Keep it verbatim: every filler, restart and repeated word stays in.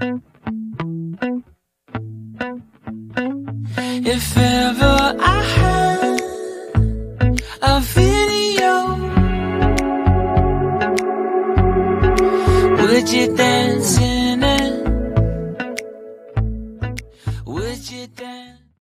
If ever I had a video, would you dance in